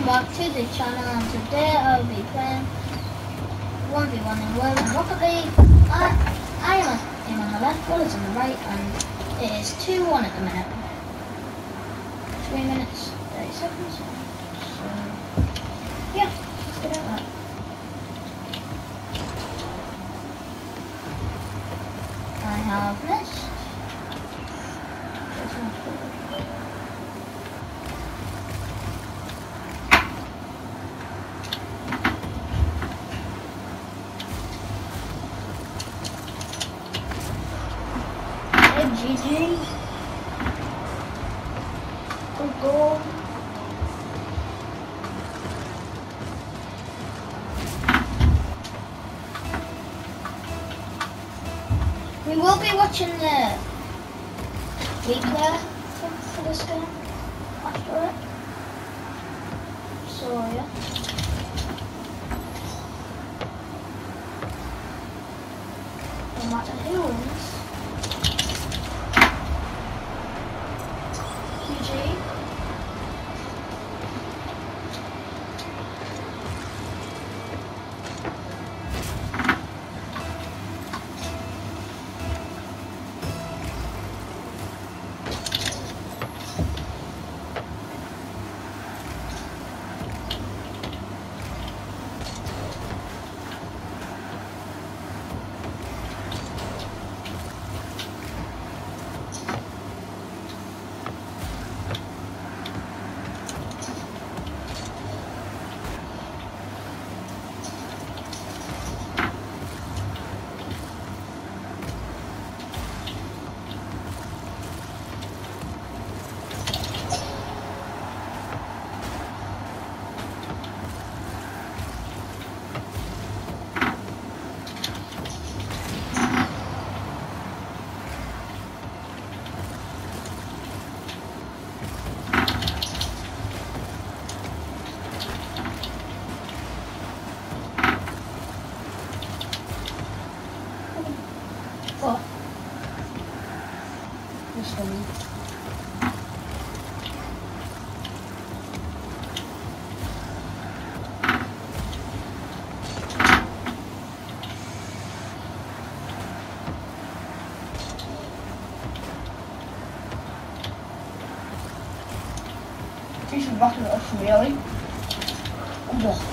welcome back to the channel, and today I'll be playing 1v1 in World and Rocket League. I am a team on the left, Will's on the right, and it is 2-1 at the minute. 3 minutes, 30 seconds. So, yeah, let's get out that. I have missed. GG. Good goal. We will be watching the replay for this game after it. So yeah. No matter who wins. Oh, this one. You should buckle it off, really. Oh.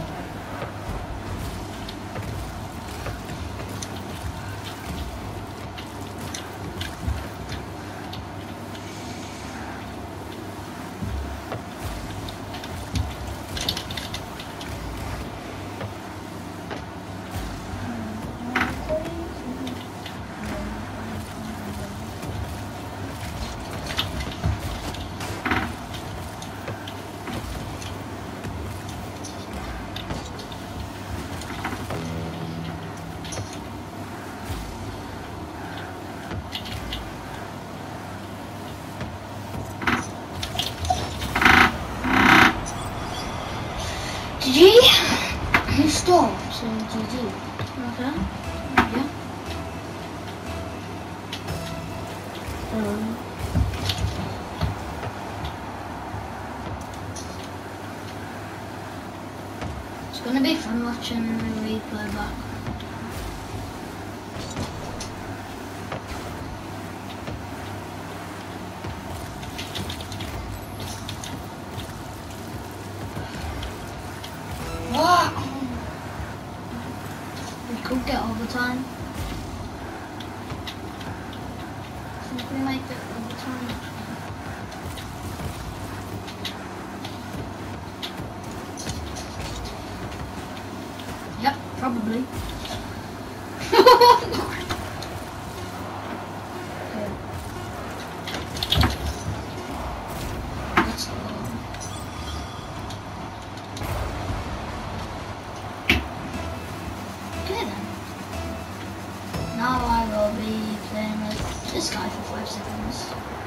GG. You stopped, so GG. Okay. Yeah. It's gonna be fun watching the replay back. We could get overtime. I think we might get overtime. Yep, probably. Now I will be playing with this guy for 5 seconds.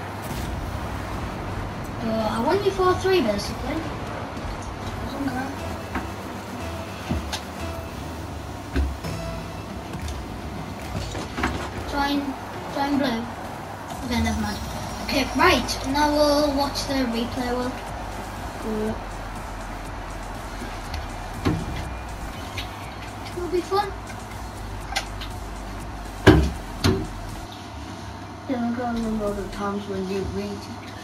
I won you 4-3 basically. Okay. Trying blue. Okay, never mind. Okay, right. Now we'll watch the replay. last one. Yeah, I can't remember all the times when you read.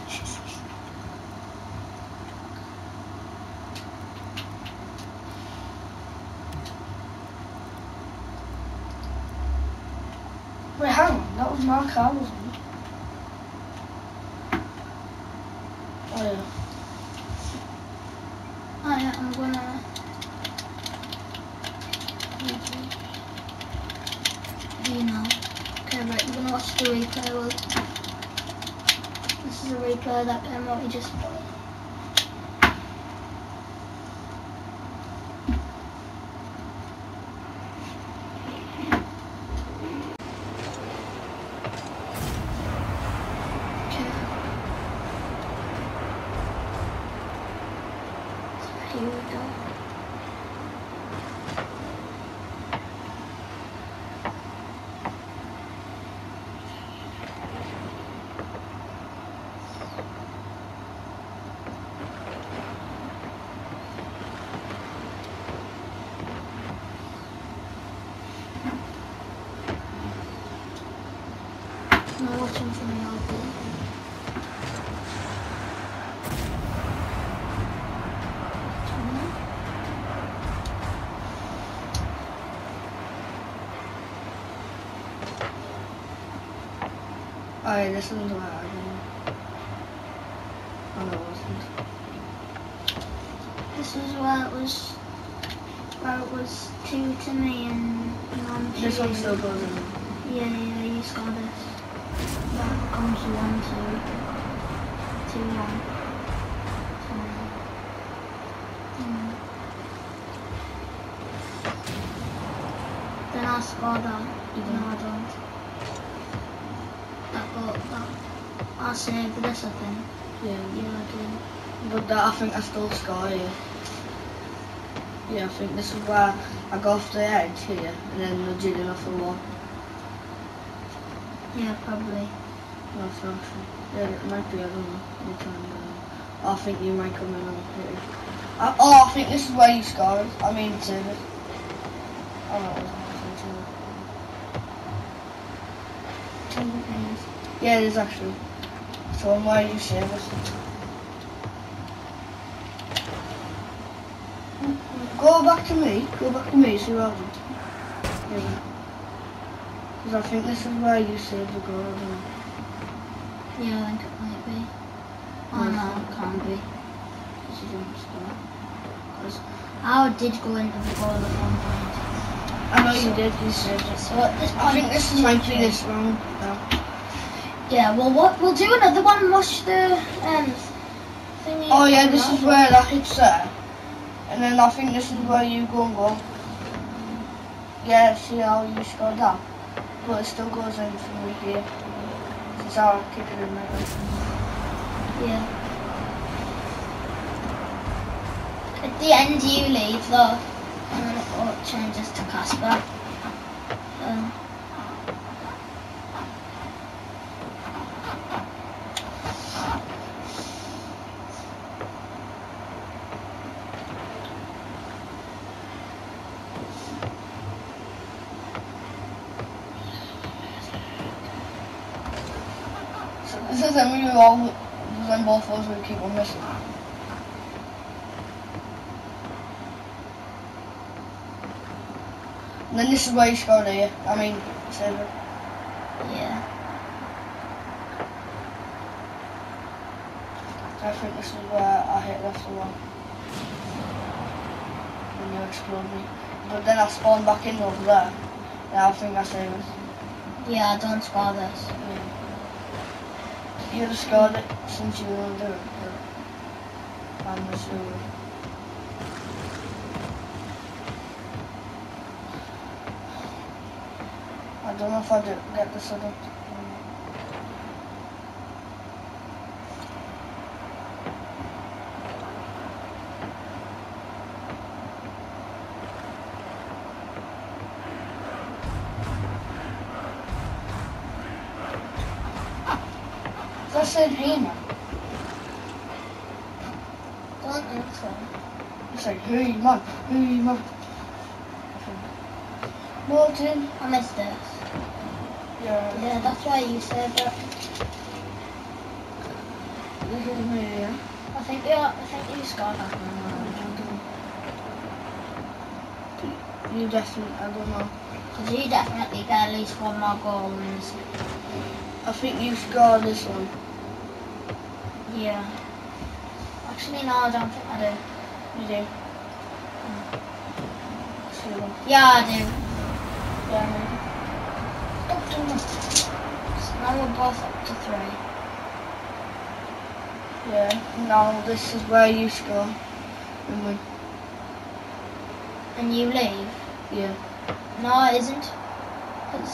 Wait, hang on, that was my car, wasn't it? Oh yeah. Oh yeah, I'm gonna you know. Okay, right, I'm gonna watch the replay. Well, this is a replay of that game what we just played. Here we go. I'm watching from the old video. Oh yeah, this one's where I did. Oh no, it wasn't. This is where it was 2 to me and 1 to This you. one still goes in. Yeah, you scored this. That becomes 1 2 1. Then I score that. No, I don't. I saved this, I think. Yeah. Yeah, I did. But that, I think I still score here. Yeah, I think this is where I go off the edge here and then nudge it in off the wall. Yeah, probably. No, it's not. Yeah, it might be, I don't know. You can, I think you might come in on here. I think this is where you score it. I mean, save it. Oh no, it wasn't. Yeah, it is actually. So why you save it? Go back to me, see what happens. Yeah. Because I think this is where you saved the goal, isn't it? Yeah, I think it might be. Oh no, it can't be. Because you didn't score. Because I did go into the goal at one point. I know you did, you saved it. So at this point, I think this might be this round now. Yeah, well, we'll do another one and watch the thingy. Oh yeah, this is where that hits there. And then I think this is where you go and go. Yeah, see how you scored that? But it still goes in from here. Since I'll kick it in my head. Yeah. At the end you leave though. And then it changes to Casper. This is when we all, when both of us would keep on missing. And then this is where you scored here. I mean, save it. Yeah. I think this is where I hit left the wall. When you explode me. But then I spawned back in over there. Yeah, I think I saved it. Yeah, I don't score this. Yeah. You'd have scored it since you were do it. But I'm not sure. I don't know if I get this or not. I said hey man. Don't think so. It's like hey man, hey man. Martin? I missed this. Yeah. Yeah, that's why you said that. This is me, yeah. I think you scored that one. You definitely, I don't know. Because you definitely get at least one more goal in this. I think you scored this one. Yeah. Actually, no, I don't think I do. You do? Sure. Yeah, I do. Yeah, maybe. Stop doing that. So now we're both up to 3. Yeah. Now this is where you score. And win. And you leave? Yeah. No, it isn't. Because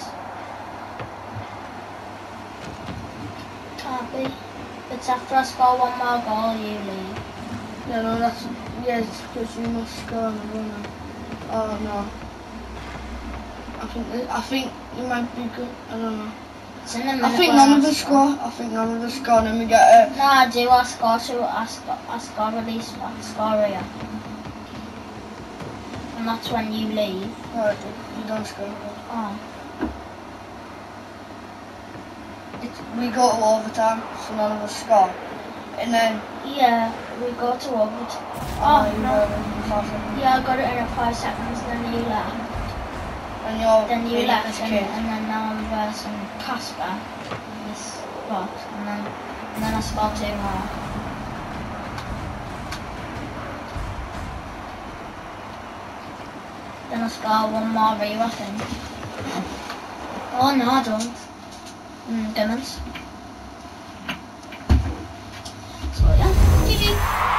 can't be. It's after I score one more goal, you leave. Yeah, no, that's, yes, because you must score on the runner. Oh, no. I think you might be good, I don't know. It's in the minute I think when none of us score. I think none of us score, and then we get a... No, I do. I score two. I score at least. I score here. And that's when you leave. Right, you don't score. Oh. We go to overtime, so none of us score. And then... Yeah, we go to overtime. Oh, No. no. Yeah, I got it in 5 seconds, then you left. And you're Then you really left, this and kid. then now I'm versing Casper. This box, and then I score 2 more. Then I score 1 more for you, I think. Oh no, I don't. Diamonds. So yeah, GG.